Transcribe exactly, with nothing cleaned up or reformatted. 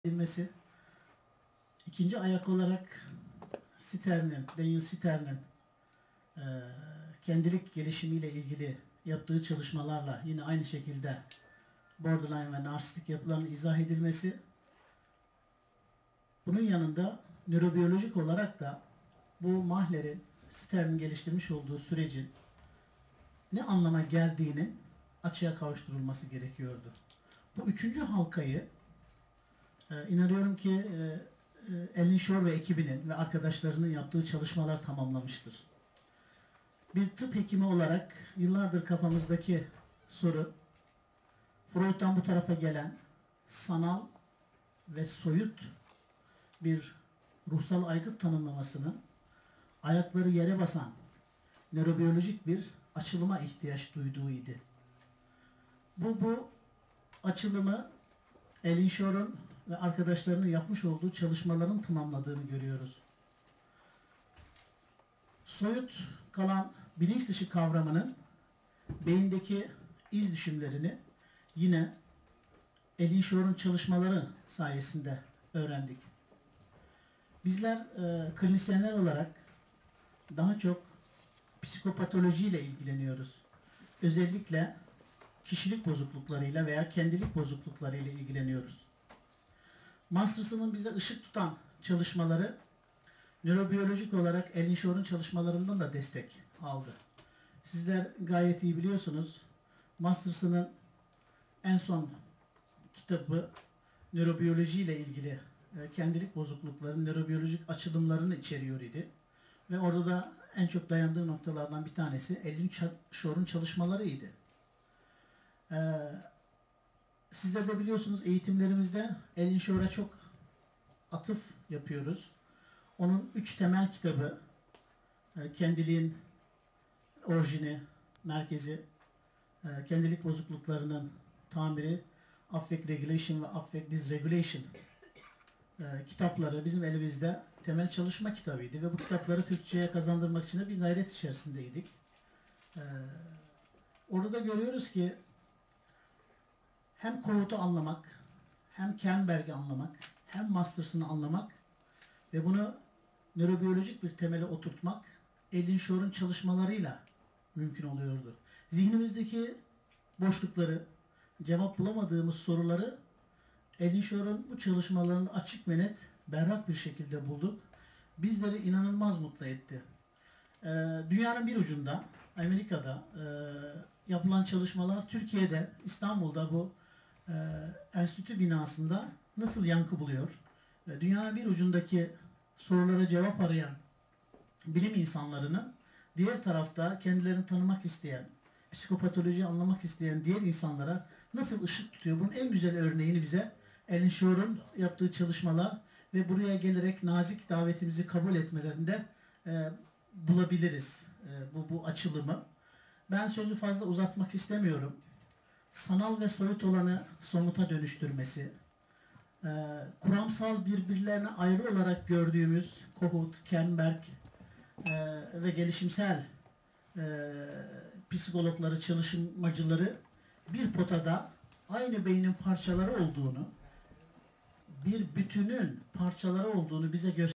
edilmesi. İkinci ayak olarak Stern'in, Daniel Stern'in e, kendilik gelişimiyle ilgili yaptığı çalışmalarla yine aynı şekilde borderline ve narsistik yapıların izah edilmesi. Bunun yanında nörobiyolojik olarak da bu Mahler'in, Stern'in geliştirmiş olduğu sürecin ne anlama geldiğinin açığa kavuşturulması gerekiyordu. Bu üçüncü halkayı e, inanıyorum ki e, Ellen Shore ve ekibinin ve arkadaşlarının yaptığı çalışmalar tamamlamıştır. Bir tıp hekimi olarak yıllardır kafamızdaki soru, Freud'dan bu tarafa gelen sanal ve soyut bir ruhsal aygıt tanımlamasının ayakları yere basan nörobiyolojik bir açılıma ihtiyaç duyduğuydu. Bu, bu açılımı Ellen Shore'un ve arkadaşlarının yapmış olduğu çalışmaların tamamladığını görüyoruz. Soyut kalan bilinç dışı kavramının beyindeki iz düşümlerini yine Ellen Shore'un çalışmaları sayesinde öğrendik. Bizler e, klinisyenler olarak daha çok psikopatolojiyle ilgileniyoruz. Özellikle kişilik bozukluklarıyla veya kendilik bozukluklarıyla ilgileniyoruz. Masters'ın bize ışık tutan çalışmaları nörobiyolojik olarak Ellen Shore'un çalışmalarından da destek aldı. Sizler gayet iyi biliyorsunuz. Masters'ın en son kitabı nörobiyoloji ile ilgili kendilik bozukluklarının nörobiyolojik açılımlarını içeriyor idi. Ve orada da en çok dayandığı noktalardan bir tanesi Ellen Shore'un çalışmalarıydı. Ee, sizler de biliyorsunuz eğitimlerimizde Ellen Shore'a çok atıf yapıyoruz. Onun üç temel kitabı, kendiliğin orijini, merkezi, kendilik bozukluklarının tamiri, affect regulation ve affect dysregulation kitapları bizim elimizde temel çalışma kitabıydı ve bu kitapları Türkçe'ye kazandırmak için de bir gayret içerisindeydik. Orada görüyoruz ki hem Kohut'u anlamak, hem Kernberg'i anlamak, hem Masters'ını anlamak ve bunu nörobiyolojik bir temele oturtmak Ellen Shore'un çalışmalarıyla mümkün oluyordu. Zihnimizdeki boşlukları, cevap bulamadığımız soruları Ellen Shore'un bu çalışmalarını açık ve net, berrak bir şekilde bulduk. Bizleri inanılmaz mutlu etti. Ee, dünyanın bir ucunda, Amerika'da e, yapılan çalışmalar Türkiye'de, İstanbul'da bu e, enstitü binasında nasıl yankı buluyor? E, dünyanın bir ucundaki sorulara cevap arayan bilim insanlarının diğer tarafta kendilerini tanımak isteyen, psikopatolojiyi anlamak isteyen diğer insanlara nasıl ışık tutuyor? Bunun en güzel örneğini bize Ellen Shore'un yaptığı çalışmalar ve buraya gelerek nazik davetimizi kabul etmelerinde e, bulabiliriz e, bu, bu açılımı. Ben sözü fazla uzatmak istemiyorum. Sanal ve soyut olanı somuta dönüştürmesi, e, kuramsal birbirlerine ayrı olarak gördüğümüz Kohut, Kernberg e, ve gelişimsel e, psikologları, çalışmacıları bir potada aynı beynin parçaları olduğunu, bir bütünün parçaları olduğunu bize gösteriyor.